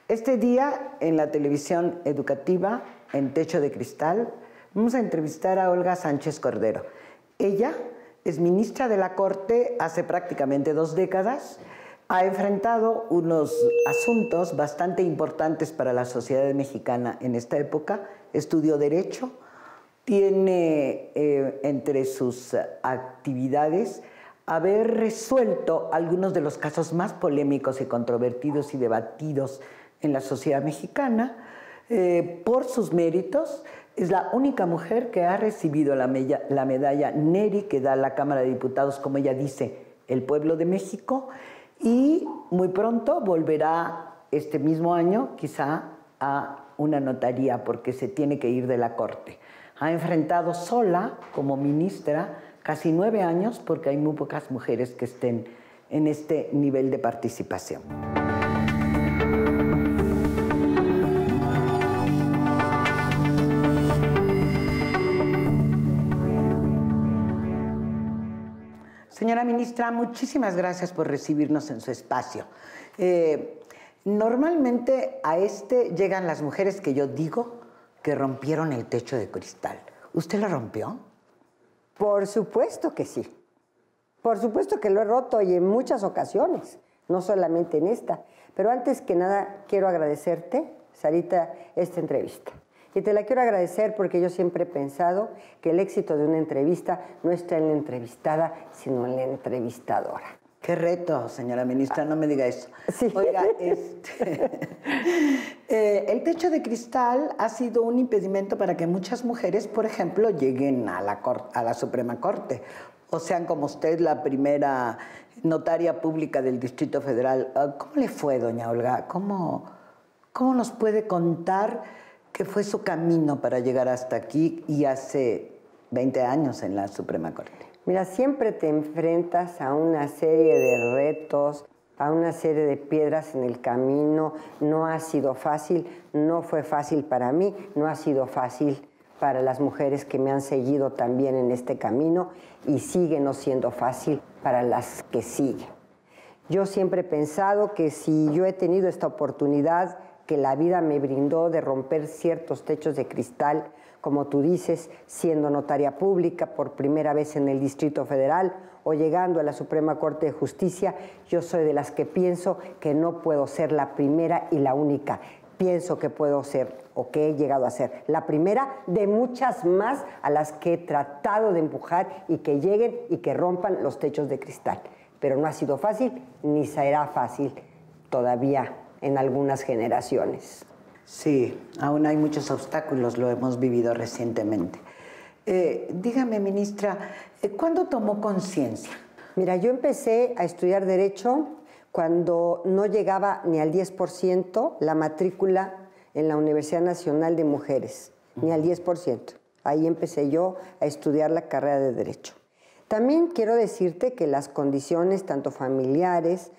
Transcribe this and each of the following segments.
Este día, en la televisión educativa, en Techo de Cristal, vamos a entrevistar a Olga Sánchez Cordero. Ella es ministra de la Corte hace prácticamente 2 décadas, ha enfrentado unos asuntos bastante importantes para la sociedad mexicana en esta época, estudió Derecho, tiene entre sus actividades haber resuelto algunos de los casos más polémicos y controvertidos y debatidos en la sociedad mexicana. Por sus méritos, es la única mujer que ha recibido la medalla Neri que da la Cámara de Diputados, como ella dice, el pueblo de México, y muy pronto volverá este mismo año quizá a una notaría porque se tiene que ir de la Corte. Ha enfrentado sola como ministra casi 9 años porque hay muy pocas mujeres que estén en este nivel de participación. Señora ministra, muchísimas gracias por recibirnos en su espacio. Normalmente a llegan las mujeres que yo digo que rompieron el techo de cristal. ¿Usted lo rompió? Por supuesto que sí. Por supuesto que lo he roto y en muchas ocasiones, no solamente en esta. Pero antes que nada, quiero agradecerte, Sarita, esta entrevista. Y te la quiero agradecer porque yo siempre he pensado que el éxito de una entrevista no está en la entrevistada, sino en la entrevistadora. Qué reto, señora ministra, no me diga eso. Sí. Oiga, el techo de cristal ha sido un impedimento para que muchas mujeres, por ejemplo, lleguen a la Suprema Corte, o sean como usted la primera notaria pública del Distrito Federal. ¿Cómo le fue, doña Olga? ¿Cómo nos puede contar qué fue su camino para llegar hasta aquí y hace 20 años en la Suprema Corte? Mira, siempre te enfrentas a una serie de retos, a una serie de piedras en el camino. No ha sido fácil, no fue fácil para mí, no ha sido fácil para las mujeres que me han seguido también en este camino y sigue no siendo fácil para las que siguen. Yo siempre he pensado que si yo he tenido esta oportunidad que la vida me brindó de romper ciertos techos de cristal, como tú dices, siendo notaria pública por primera vez en el Distrito Federal o llegando a la Suprema Corte de Justicia, yo soy de las que pienso que no puedo ser la primera y la única. Pienso que puedo ser, o que he llegado a ser, la primera de muchas más a las que he tratado de empujar y que lleguen y que rompan los techos de cristal. Pero no ha sido fácil, ni será fácil todavía en algunas generaciones. Sí, aún hay muchos obstáculos, lo hemos vivido recientemente. Dígame, ministra, ¿cuándo tomó conciencia? Mira, yo empecé a estudiar Derecho cuando no llegaba ni al 10% la matrícula en la Universidad Nacional de Mujeres, ni al 10%. Ahí empecé yo a estudiar la carrera de Derecho. También quiero decirte que las condiciones, tanto familiares,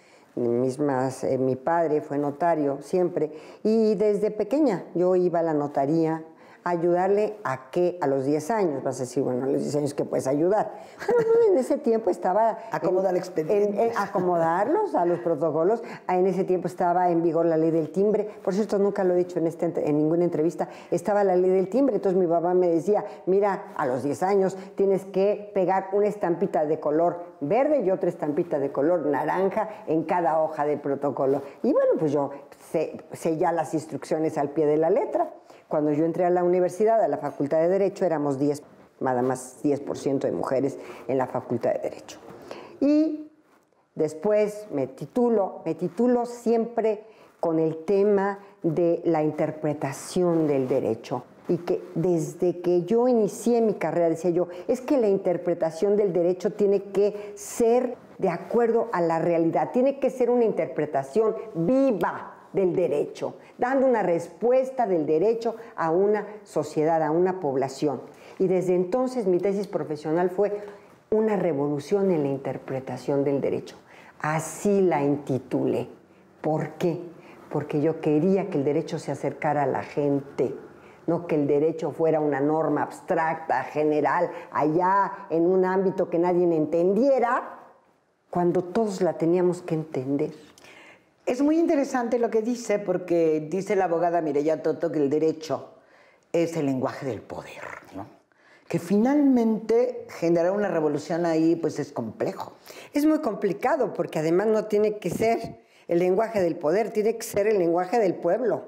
mi padre fue notario siempre y desde pequeña yo iba a la notaría a ayudarle a los 10 años, vas a decir, bueno, a los 10 años que puedes ayudar. Pero en ese tiempo estaba... Acomodar expedientes. Acomodarlos a los protocolos. En ese tiempo estaba en vigor la ley del timbre. Por cierto, nunca lo he dicho en ninguna entrevista. Estaba la ley del timbre. Entonces mi papá me decía, mira, a los 10 años tienes que pegar una estampita de color verde y otra estampita de color naranja en cada hoja de protocolo. Y bueno, pues yo sé ya las instrucciones al pie de la letra. Cuando yo entré a la universidad, a la Facultad de Derecho, éramos nada más 10% de mujeres en la Facultad de Derecho. Y después me titulo siempre con el tema de la interpretación del derecho. Y que desde que yo inicié mi carrera, decía yo, es que la interpretación del derecho tiene que ser de acuerdo a la realidad, tiene que ser una interpretación viva del derecho, dando una respuesta del derecho a una sociedad, a una población. Y desde entonces mi tesis profesional fue una revolución en la interpretación del derecho. Así la intitulé. ¿Por qué? Porque yo quería que el derecho se acercara a la gente, no que el derecho fuera una norma abstracta, general, allá en un ámbito que nadie entendiera, cuando todos la teníamos que entender. Es muy interesante lo que dice, porque dice la abogada Mireya Toto que el derecho es el lenguaje del poder, ¿no? Que finalmente generar una revolución ahí, pues es complejo. Es muy complicado, porque además no tiene que ser el lenguaje del poder, tiene que ser el lenguaje del pueblo,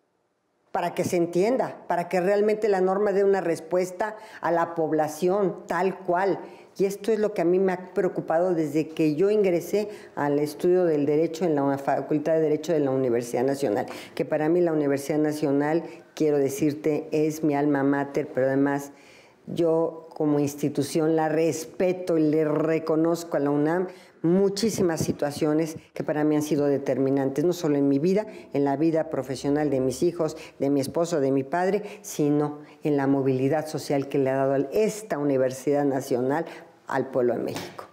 para que se entienda, para que realmente la norma dé una respuesta a la población tal cual. Y esto es lo que a mí me ha preocupado desde que yo ingresé al estudio del Derecho en la Facultad de Derecho de la Universidad Nacional, que para mí la Universidad Nacional, quiero decirte, es mi alma mater, pero además yo como institución la respeto y le reconozco a la UNAM muchísimas situaciones que para mí han sido determinantes, no solo en mi vida, en la vida profesional de mis hijos, de mi esposo, de mi padre, sino en la movilidad social que le ha dado esta Universidad Nacional al pueblo de México.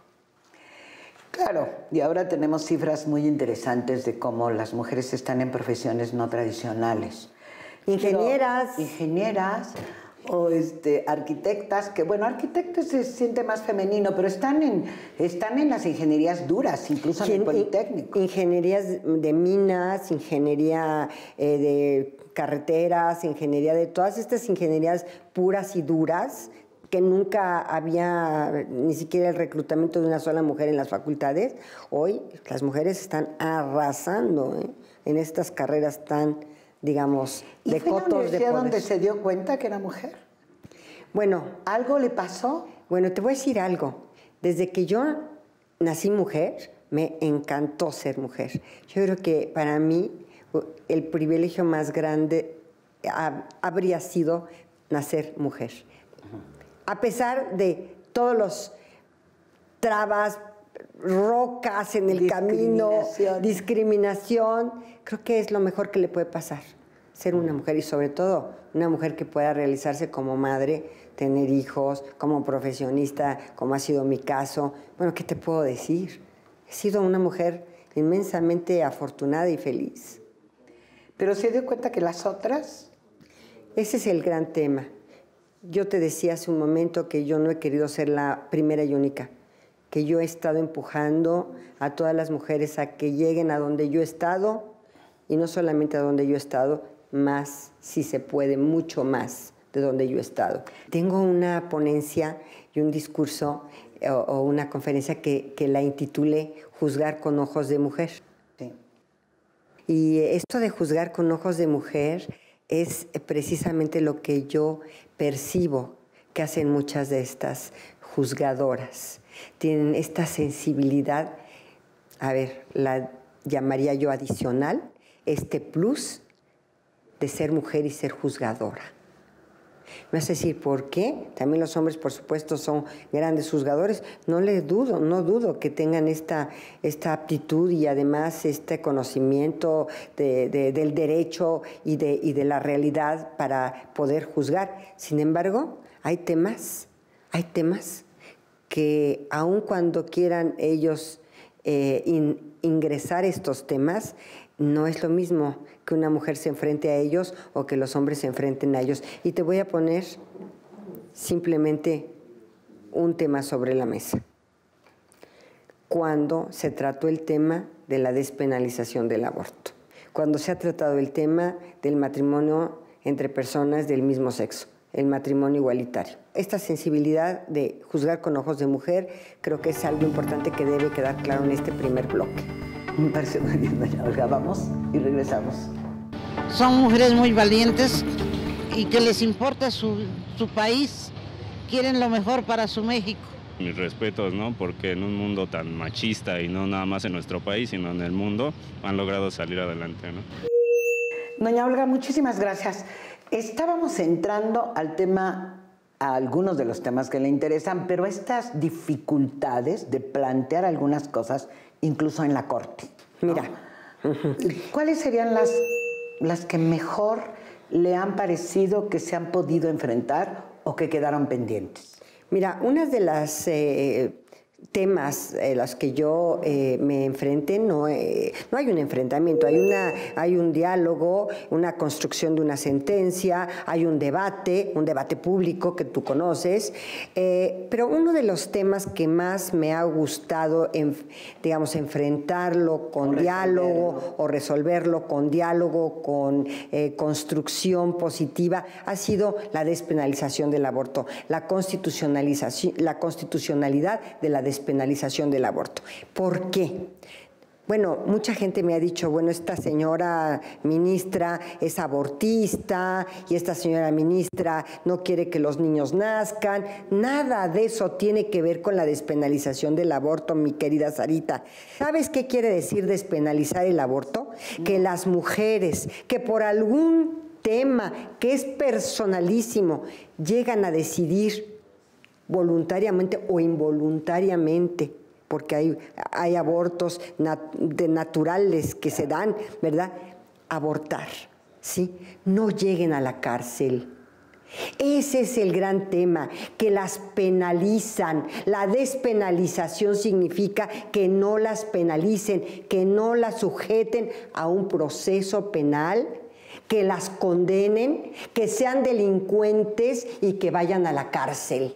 Claro, y ahora tenemos cifras muy interesantes de cómo las mujeres están en profesiones no tradicionales. Ingenieras. Ingenieras o arquitectas, que bueno, arquitectos se siente más femenino, pero están en las ingenierías duras, incluso en el Politécnico. Ingenierías de minas, ingeniería de carreteras, ingeniería de todas estas ingenierías puras y duras, que nunca había ni siquiera el reclutamiento de una sola mujer en las facultades. Hoy las mujeres están arrasando en estas carreras tan, digamos, de cotos de poder. ¿Y fue la universidad donde se dio cuenta que era mujer? Bueno. ¿Algo le pasó? Bueno, te voy a decir algo. Desde que yo nací mujer, me encantó ser mujer. Yo creo que para mí el privilegio más grande habría sido nacer mujer. A pesar de todos los trabas, rocas en el camino, discriminación, creo que es lo mejor que le puede pasar, ser una mujer, y sobre todo una mujer que pueda realizarse como madre, tener hijos, como profesionista, como ha sido mi caso. Bueno, ¿qué te puedo decir? He sido una mujer inmensamente afortunada y feliz. ¿Pero se dio cuenta que las otras? Ese es el gran tema. Yo te decía hace un momento que yo no he querido ser la primera y única, que yo he estado empujando a todas las mujeres a que lleguen a donde yo he estado, y no solamente a donde yo he estado, más, si se puede, mucho más de donde yo he estado. Tengo una ponencia y un discurso o una conferencia que la intitulé Juzgar con ojos de mujer. Sí. Y esto de juzgar con ojos de mujer es precisamente lo que yo percibo que hacen muchas de estas juzgadoras. Tienen esta sensibilidad, a ver, la llamaría yo adicional, este plus de ser mujer y ser juzgadora. Me vas a decir, ¿por qué? También los hombres, por supuesto, son grandes juzgadores. No dudo que tengan esta aptitud y además este conocimiento del derecho y de la realidad para poder juzgar. Sin embargo, hay temas que aun cuando quieran ellos ingresar estos temas, no es lo mismo que una mujer se enfrente a ellos o que los hombres se enfrenten a ellos. Y te voy a poner simplemente un tema sobre la mesa. Cuando se trató el tema de la despenalización del aborto, cuando se ha tratado el tema del matrimonio entre personas del mismo sexo, el matrimonio igualitario. Esta sensibilidad de juzgar con ojos de mujer creo que es algo importante que debe quedar claro en este primer bloque. Me parece muy bien, doña Olga. Vamos y regresamos. Son mujeres muy valientes y que les importa su país, quieren lo mejor para su México. Mis respetos, ¿no? Porque en un mundo tan machista y no nada más en nuestro país, sino en el mundo, han logrado salir adelante, ¿no? Doña Olga, muchísimas gracias. Estábamos entrando al tema, a algunos de los temas que le interesan, pero estas dificultades de plantear algunas cosas, incluso en la corte, ¿no? Mira. ¿Cuáles serían las que mejor le han parecido que se han podido enfrentar o que quedaron pendientes? Mira, una de las temas a los que yo me enfrente, no hay un enfrentamiento, hay un diálogo, una construcción de una sentencia, hay un debate público que tú conoces, pero uno de los temas que más me ha gustado, digamos, enfrentarlo con diálogo o resolverlo con diálogo, con construcción positiva, ha sido la despenalización del aborto, la constitucionalidad de la despenalización del aborto. ¿Por qué? Bueno, mucha gente me ha dicho, bueno, esta señora ministra es abortista y esta señora ministra no quiere que los niños nazcan. Nada de eso tiene que ver con la despenalización del aborto, mi querida Sarita. ¿Sabes qué quiere decir despenalizar el aborto? Que las mujeres que por algún tema que es personalísimo llegan a decidir voluntariamente o involuntariamente, porque hay abortos naturales que se dan, ¿verdad? Abortar, ¿sí? No lleguen a la cárcel. Ese es el gran tema, que las penalizan. La despenalización significa que no las penalicen, que no las sujeten a un proceso penal, que las condenen, que sean delincuentes y que vayan a la cárcel.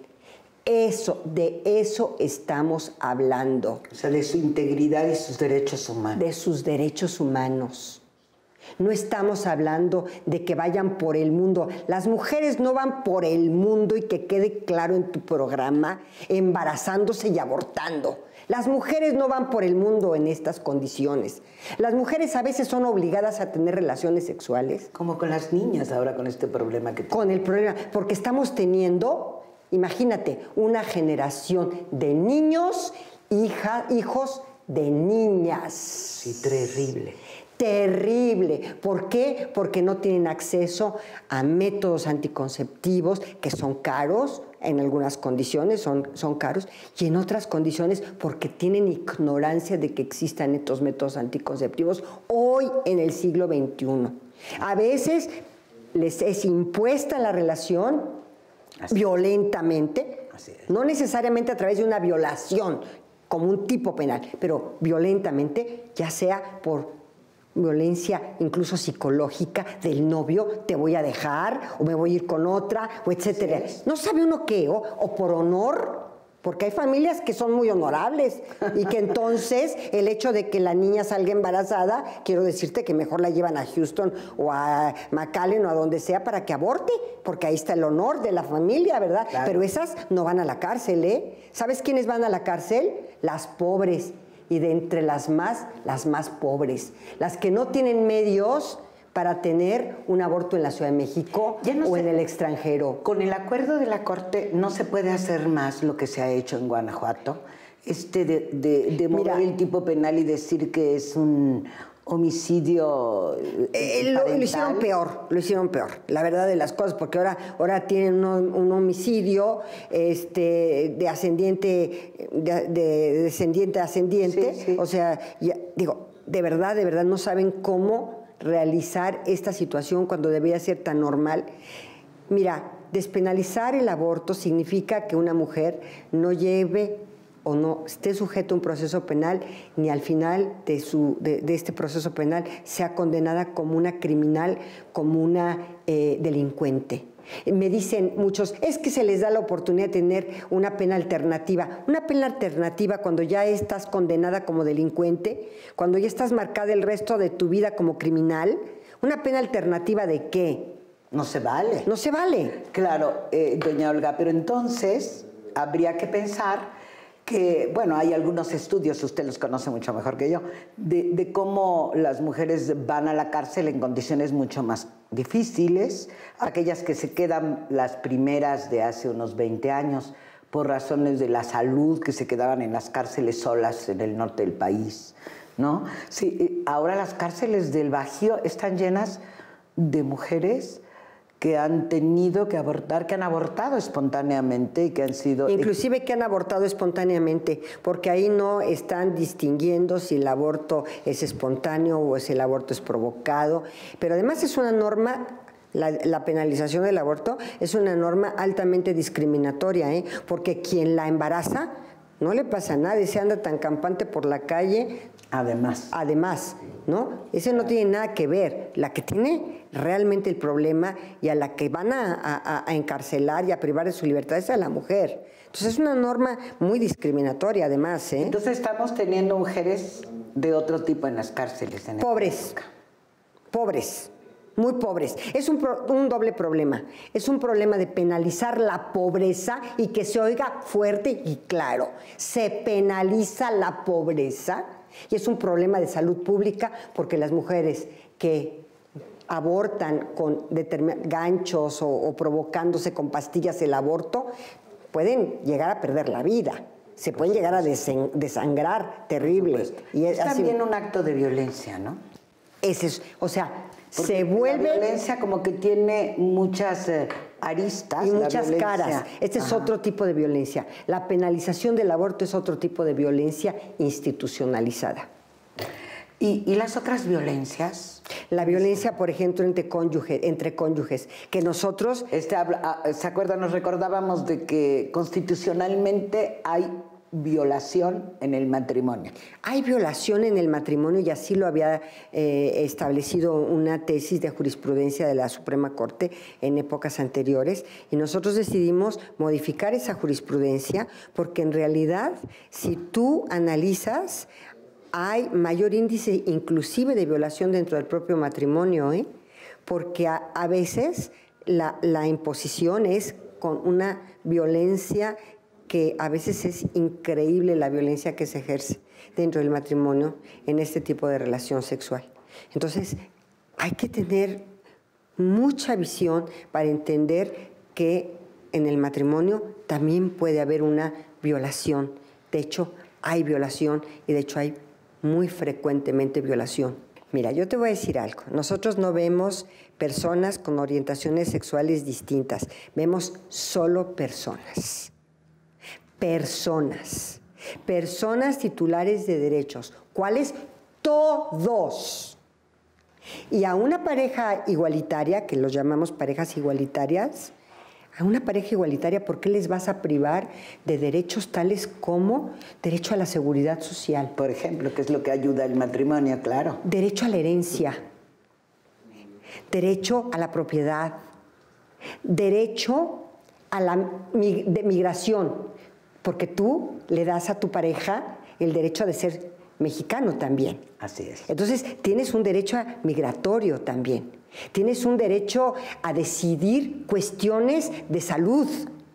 De eso estamos hablando. O sea, de su integridad y sus derechos humanos. De sus derechos humanos. No estamos hablando de que vayan por el mundo. Las mujeres no van por el mundo, y que quede claro en tu programa, embarazándose y abortando. Las mujeres no van por el mundo en estas condiciones. Las mujeres a veces son obligadas a tener relaciones sexuales. Como con las niñas ahora, con este problema que tenemos. Con el problema, porque estamos teniendo, imagínate, una generación de niños, hijos de niñas. Sí, terrible. Terrible. ¿Por qué? Porque no tienen acceso a métodos anticonceptivos que son caros, en algunas condiciones son caros, y en otras condiciones porque tienen ignorancia de que existan estos métodos anticonceptivos hoy en el siglo XXI. A veces les es impuesta la relación violentamente, no necesariamente a través de una violación como un tipo penal, pero violentamente, ya sea por violencia incluso psicológica del novio, te voy a dejar o me voy a ir con otra, o etcétera. No sabe uno qué, o por honor, porque hay familias que son muy honorables y que entonces el hecho de que la niña salga embarazada, quiero decirte que mejor la llevan a Houston o a McAllen o a donde sea para que aborte, porque ahí está el honor de la familia, ¿verdad? Claro. Pero esas no van a la cárcel, ¿eh? ¿Sabes quiénes van a la cárcel? Las pobres. Y de entre las más pobres, las que no tienen medios para tener un aborto en la Ciudad de México o en el extranjero. Con el acuerdo de la Corte no se puede hacer más lo que se ha hecho en Guanajuato, de mover el tipo penal y decir que es un homicidio lo hicieron peor, la verdad de las cosas, porque ahora tienen un homicidio de descendiente a ascendiente, sí. O sea, de verdad no saben cómo realizar esta situación cuando debería ser tan normal. Mira, despenalizar el aborto significa que una mujer no lleve o no esté sujeto a un proceso penal, ni al final de este proceso penal sea condenada como una criminal, como una delincuente. Me dicen muchos, es que se les da la oportunidad de tener una pena alternativa. Una pena alternativa cuando ya estás condenada como delincuente, cuando ya estás marcada el resto de tu vida como criminal. ¿Una pena alternativa de qué? No se vale. No se vale. Claro, doña Olga, pero entonces habría que pensar que, bueno, hay algunos estudios, usted los conoce mucho mejor que yo, de cómo las mujeres van a la cárcel en condiciones mucho más difíciles, aquellas que se quedan las primeras de hace unos 20 años por razones de la salud, que se quedaban en las cárceles solas en el norte del país, ¿no? Sí, ahora las cárceles del Bajío están llenas de mujeres que han tenido que abortar, que han abortado espontáneamente y que han sido... Inclusive que han abortado espontáneamente, porque ahí no están distinguiendo si el aborto es espontáneo o si el aborto es provocado, pero además es una norma... La penalización del aborto es una norma altamente discriminatoria, porque quien la embaraza No le pasa nada, ese anda tan campante por la calle. Además, ¿no? Ese no tiene nada que ver. La que tiene realmente el problema y a la que van a encarcelar y a privar de su libertad es a la mujer. Entonces es una norma muy discriminatoria, además, ¿eh? Entonces estamos teniendo mujeres de otro tipo en las cárceles. Pobres, muy pobres. Es un doble problema. Es un problema de penalizar la pobreza y que se oiga fuerte y claro. Se penaliza la pobreza y es un problema de salud pública porque las mujeres que abortan con ganchos o provocándose con pastillas el aborto pueden llegar a perder la vida. Se pueden llegar a desangrar terrible. Y es también un acto de violencia, ¿no? O sea, porque se vuelve... La violencia como que tiene muchas aristas. Y muchas caras. Este es otro tipo de violencia. La penalización del aborto es otro tipo de violencia institucionalizada. ¿Y las otras violencias? La violencia, por ejemplo, entre cónyuges, que nosotros... ¿Se acuerdan? Nos recordábamos de que constitucionalmente hay violación en el matrimonio. Hay violación en el matrimonio y así lo había establecido una tesis de jurisprudencia de la Suprema Corte en épocas anteriores y nosotros decidimos modificar esa jurisprudencia porque en realidad, si tú analizas, hay mayor índice inclusive de violación dentro del propio matrimonio, porque a veces la imposición es con una violencia que a veces es increíble la violencia que se ejerce dentro del matrimonio en este tipo de relación sexual. Entonces, hay que tener mucha visión para entender que en el matrimonio también puede haber una violación. De hecho, hay violación y de hecho hay muy frecuentemente violación. Mira, yo te voy a decir algo. Nosotros no vemos personas con orientaciones sexuales distintas. Vemos solo personas. Personas titulares de derechos. ¿Cuáles? Todos. Y a una pareja igualitaria, que los llamamos parejas igualitarias, a una pareja igualitaria, ¿por qué les vas a privar de derechos tales como derecho a la seguridad social? Por ejemplo, que es lo que ayuda al matrimonio, claro. Derecho a la herencia, derecho a la propiedad, derecho a la migración, porque tú le das a tu pareja el derecho de ser mexicano también. Así es. Entonces, tienes un derecho migratorio también. Tienes un derecho a decidir cuestiones de salud.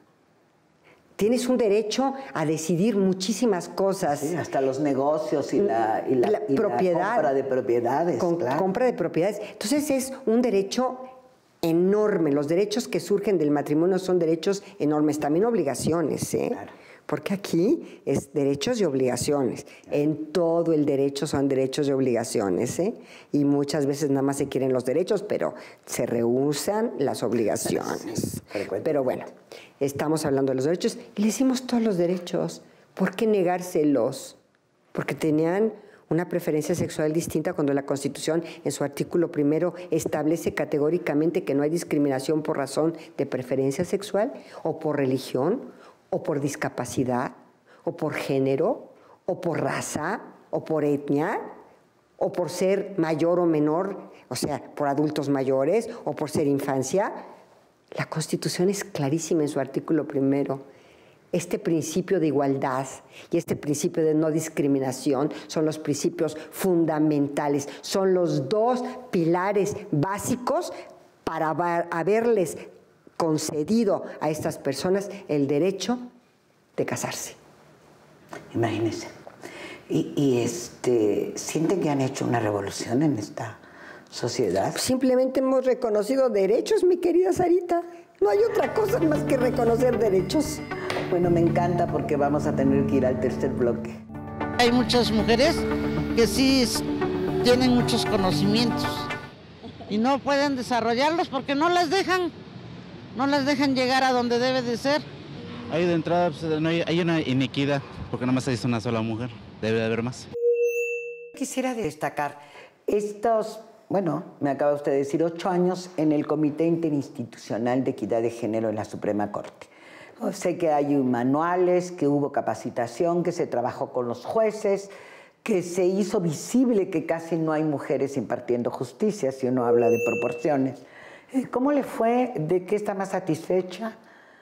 Tienes un derecho a decidir muchísimas cosas. Sí, hasta los negocios y la propiedad, compra de propiedades. Claro. Compra de propiedades. Entonces, es un derecho enorme. Los derechos que surgen del matrimonio son derechos enormes. También obligaciones, Claro. Porque aquí es derechos y obligaciones. En todo el derecho son derechos y obligaciones, Y muchas veces nada más se quieren los derechos, pero se rehúsan las obligaciones. Pero bueno, estamos hablando de los derechos y le decimos todos los derechos. ¿Por qué negárselos? Porque tenían una preferencia sexual distinta cuando la Constitución en su artículo 1 establece categóricamente que no hay discriminación por razón de preferencia sexual o por religión, o por discapacidad, o por género, o por raza, o por etnia, o por ser mayor o menor, o sea, por adultos mayores, o por ser infancia. La Constitución es clarísima en su artículo 1. Este principio de igualdad y este principio de no discriminación son los principios fundamentales, son los dos pilares básicos para haberles concedido a estas personas el derecho de casarse. Imagínense. ¿Sienten que han hecho una revolución en esta sociedad? Simplemente hemos reconocido derechos, mi querida Sarita. No hay otra cosa más que reconocer derechos. Bueno, me encanta porque vamos a tener que ir al tercer bloque. Hay muchas mujeres que sí tienen muchos conocimientos y no pueden desarrollarlos porque no las dejan llegar a donde debe de ser. Ahí de entrada pues, hay una inequidad, porque nada más hay una sola mujer, debe de haber más. Quisiera destacar me acaba usted de decir, 8 años en el Comité Interinstitucional de Equidad de Género en la Suprema Corte. Sé que hay manuales, que hubo capacitación, que se trabajó con los jueces, que se hizo visible que casi no hay mujeres impartiendo justicia, si uno habla de proporciones. ¿Cómo le fue? ¿De qué está más satisfecha?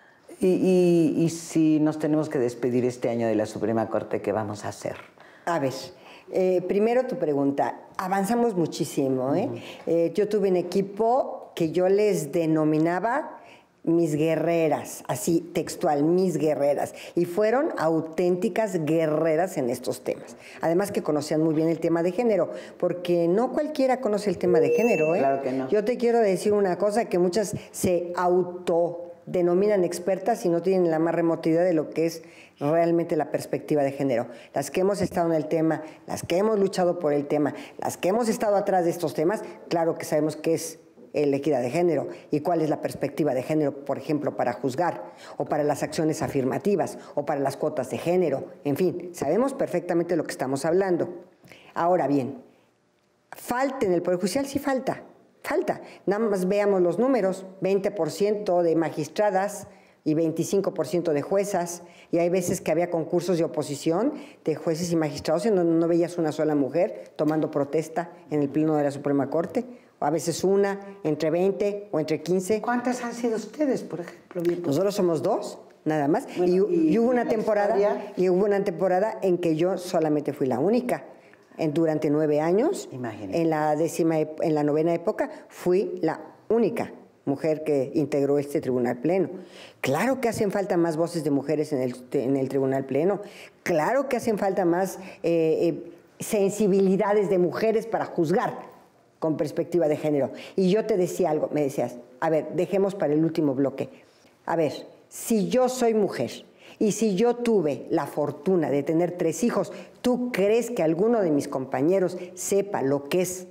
Y si nos tenemos que despedir este año de la Suprema Corte, ¿qué vamos a hacer? A ver, primero tu pregunta. Avanzamos muchísimo, ¿eh? Yo tuve un equipo que yo les denominaba mis guerreras, así textual, mis guerreras. Y fueron auténticas guerreras en estos temas. Además que conocían muy bien el tema de género, porque no cualquiera conoce el tema de género, ¿eh? Claro que no. Yo te quiero decir una cosa, que muchas se autodenominan expertas y no tienen la más remota idea de lo que es realmente la perspectiva de género. Las que hemos estado en el tema, las que hemos luchado por el tema, las que hemos estado atrás de estos temas, claro que sabemos qué es la equidad de género y cuál es la perspectiva de género, por ejemplo, para juzgar, o para las acciones afirmativas, o para las cuotas de género. En fin, sabemos perfectamente de lo que estamos hablando. Ahora bien, ¿falta en el Poder Judicial? Sí falta. Nada más veamos los números: 20% de magistradas y 25% de juezas, y hay veces que había concursos de oposición de jueces y magistrados en donde no veías una sola mujer tomando protesta en el Pleno de la Suprema Corte, o a veces una, entre 20 o entre 15. ¿Cuántas han sido ustedes, por ejemplo? Nosotros somos 2, nada más, bueno, y hubo una temporada en que yo solamente fui la única. Durante 9 años, imagínate, en la novena época, fui la única mujer que integró este Tribunal Pleno. Claro que hacen falta más voces de mujeres en el Tribunal Pleno. Claro que hacen falta más sensibilidades de mujeres para juzgar con perspectiva de género. Y yo te decía algo, me decías, a ver, dejemos para el último bloque. A ver, si yo soy mujer y si yo tuve la fortuna de tener 3 hijos, ¿tú crees que alguno de mis compañeros sepa lo que es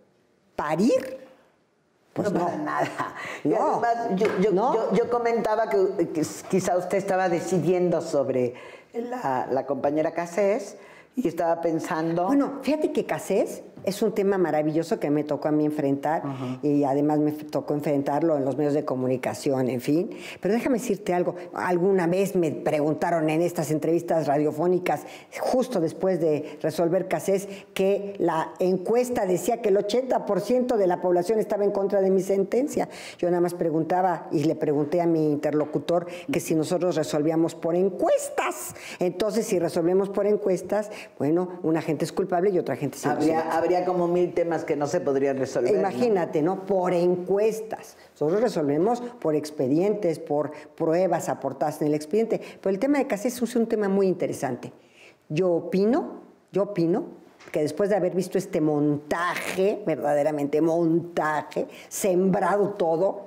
parir? Pues no. Para nada. No. Y además, yo comentaba que quizá usted estaba decidiendo sobre la compañera Cassés y estaba pensando... Bueno, fíjate que Cassés es un tema maravilloso que me tocó a mí enfrentar, y además me tocó enfrentarlo en los medios de comunicación, en fin. Pero déjame decirte algo. Alguna vez me preguntaron en estas entrevistas radiofónicas, justo después de resolver Cassés, que la encuesta decía que el 80% de la población estaba en contra de mi sentencia. Yo nada más preguntaba, y le pregunté a mi interlocutor, que si nosotros resolvíamos por encuestas. Entonces, si resolvemos por encuestas, bueno, una gente es culpable y otra gente sí. Habría como 1000 temas que no se podrían resolver. Imagínate, ¿no? Por encuestas. Nosotros resolvemos por expedientes, por pruebas aportadas en el expediente. Pero el tema de Cassés es un tema muy interesante. Yo opino que después de haber visto este montaje, verdaderamente montaje, sembrado todo,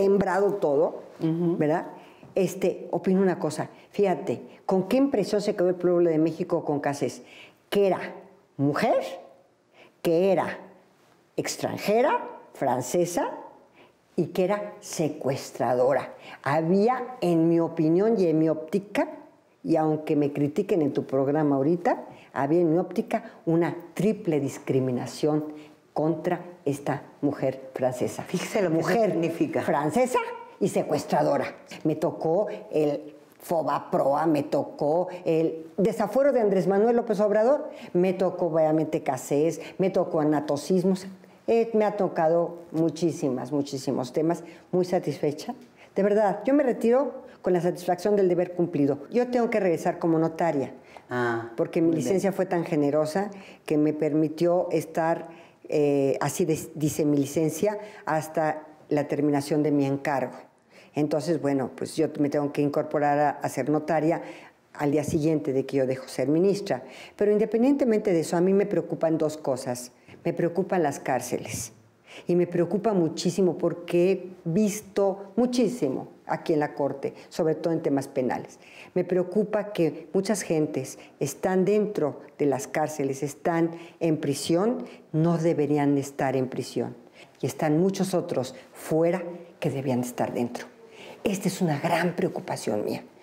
¿verdad? Opino una cosa. Fíjate, ¿con qué impresión se quedó el pueblo de México con Cassés? Que era mujer, que era extranjera, francesa, y que era secuestradora. Había, en mi opinión y en mi óptica, y aunque me critiquen en tu programa ahorita, había en mi óptica una triple discriminación contra esta mujer francesa. Fíjese lo que mujer significa. Francesa y secuestradora. Me tocó el Fobaproa, me tocó el desafuero de Andrés Manuel López Obrador, me tocó obviamente Cassés, me tocó anatocismos, me ha tocado muchísimos temas, muy satisfecha. De verdad, yo me retiro con la satisfacción del deber cumplido. Yo tengo que regresar como notaria, porque mi licencia fue tan generosa que me permitió estar, así dice mi licencia, hasta la terminación de mi encargo. Entonces, bueno, pues yo me tengo que incorporar a ser notaria al día siguiente de que yo dejo ser ministra. Pero independientemente de eso, a mí me preocupan 2 cosas. Me preocupan las cárceles. Y me preocupa muchísimo porque he visto muchísimo aquí en la Corte, sobre todo en temas penales. Me preocupa que muchas gentes están dentro de las cárceles, están en prisión, no deberían estar en prisión. Y están muchos otros fuera que debían estar dentro. Esta es una gran preocupación mía,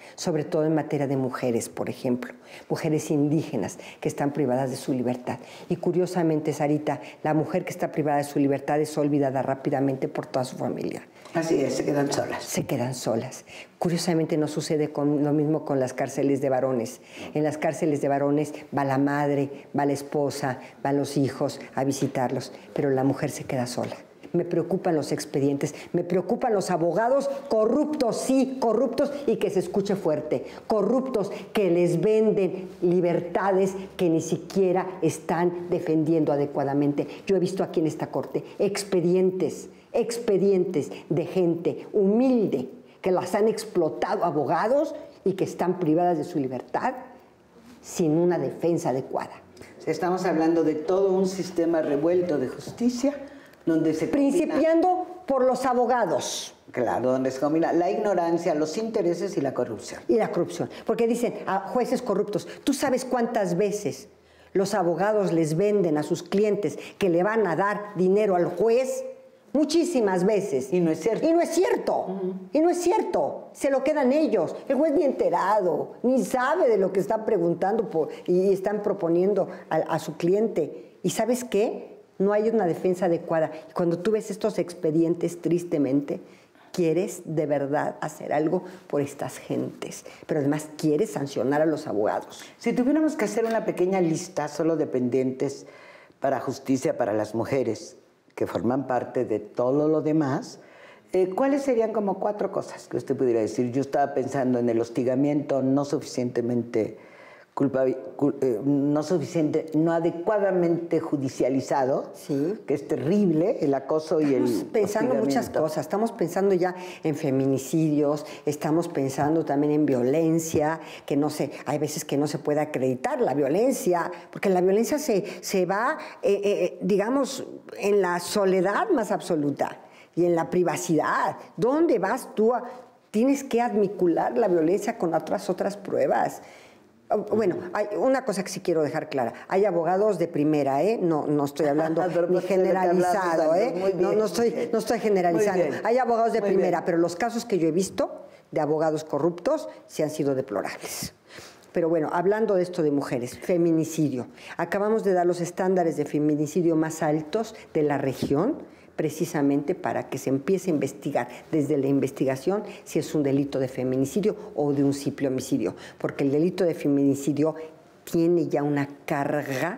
sobre todo en materia de mujeres, por ejemplo, mujeres indígenas que están privadas de su libertad. Y curiosamente, Sarita, la mujer que está privada de su libertad es olvidada rápidamente por toda su familia. Así es, se quedan solas. Se quedan solas. Curiosamente no sucede lo mismo con las cárceles de varones. En las cárceles de varones va la madre, va la esposa, van los hijos a visitarlos, pero la mujer se queda sola. Me preocupan los expedientes, me preocupan los abogados corruptos, sí, corruptos, y que se escuche fuerte, corruptos que les venden libertades que ni siquiera están defendiendo adecuadamente. Yo he visto aquí en esta corte expedientes de gente humilde que las han explotado abogados y que están privadas de su libertad sin una defensa adecuada. Estamos hablando de todo un sistema revuelto de justicia donde se principiando por los abogados. Claro, donde se combina la ignorancia, los intereses y la corrupción. Y la corrupción. Porque dicen a jueces corruptos, ¿tú sabes cuántas veces los abogados les venden a sus clientes que le van a dar dinero al juez? Muchísimas veces. Y no es cierto. Y no es cierto. Y no es cierto. Se lo quedan ellos. El juez ni enterado, ni sabe de lo que están preguntando y están proponiendo a su cliente. ¿Y sabes qué? No hay una defensa adecuada. Y cuando tú ves estos expedientes, tristemente, quieres de verdad hacer algo por estas gentes. Pero además quieres sancionar a los abogados. Si tuviéramos que hacer una pequeña lista solo de pendientes para justicia para las mujeres que forman parte de todo lo demás, ¿cuáles serían como 4 cosas que usted pudiera decir? Yo estaba pensando en el hostigamiento no suficientemente no adecuadamente judicializado, sí, que es terrible, el acoso y el Estamos pensando muchas cosas, estamos pensando ya en feminicidios, estamos pensando también en violencia, que no sé, hay veces que no se puede acreditar la violencia, porque la violencia se va, digamos, en la soledad más absoluta y en la privacidad. ¿Dónde vas tú? Tienes que admicular la violencia con otras pruebas. Bueno, hay una cosa que sí quiero dejar clara. Hay abogados de primera, no estoy hablando ni generalizado, no estoy generalizando. Hay abogados de primera, pero los casos que yo he visto de abogados corruptos sí han sido deplorables. Pero bueno, hablando de esto de mujeres, feminicidio. Acabamos de dar los estándares de feminicidio más altos de la región, precisamente para que se empiece a investigar desde la investigación si es un delito de feminicidio o de un simple homicidio, porque el delito de feminicidio tiene ya una carga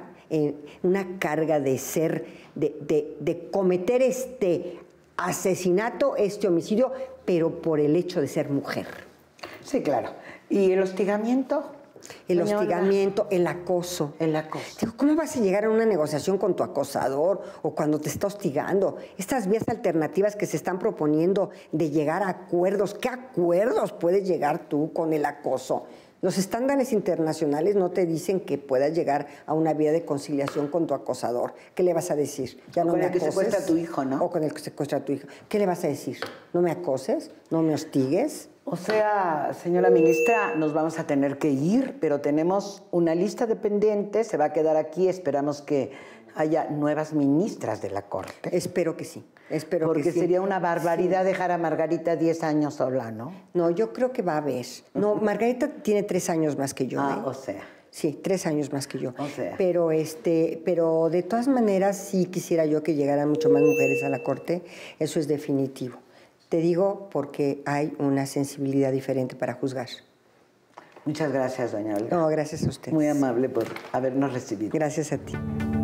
de ser, de cometer este asesinato, este homicidio, pero por el hecho de ser mujer. Sí, claro. ¿Y el hostigamiento? El hostigamiento, el acoso. El acoso. Digo, ¿cómo vas a llegar a una negociación con tu acosador o cuando te está hostigando? Estas vías alternativas que se están proponiendo de llegar a acuerdos, ¿qué acuerdos puedes llegar tú con el acoso? Los estándares internacionales no te dicen que puedas llegar a una vía de conciliación con tu acosador. ¿Qué le vas a decir? Ya no me acoses. Con el que secuestra a tu hijo, ¿no? O con el que secuestra a tu hijo. ¿Qué le vas a decir? ¿No me acoses? ¿No me hostigues? O sea, señora ministra, nos vamos a tener que ir, pero tenemos una lista de pendientes, se va a quedar aquí, esperamos que haya nuevas ministras de la Corte. Espero que sí, espero porque que sí. Porque sería una barbaridad dejar a Margarita 10 años sola, ¿no? No, yo creo que va a haber. No, Margarita tiene 3 años más que yo. O sea. Sí, 3 años más que yo. O sea. Pero de todas maneras sí quisiera yo que llegaran mucho más mujeres a la Corte, eso es definitivo. Te digo porque hay una sensibilidad diferente para juzgar. Muchas gracias, doña Olga. No, gracias a usted. Muy amable por habernos recibido. Gracias a ti.